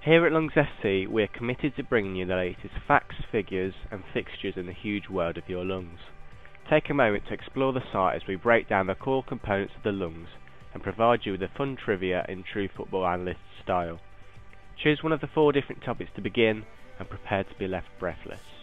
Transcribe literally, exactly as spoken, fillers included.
Here at Lungs S C, we are committed to bringing you the latest facts, figures and fixtures in the huge world of your lungs. Take a moment to explore the site as we break down the core components of the lungs and provide you with the fun trivia in true football analyst style. Choose one of the four different topics to begin and prepare to be left breathless.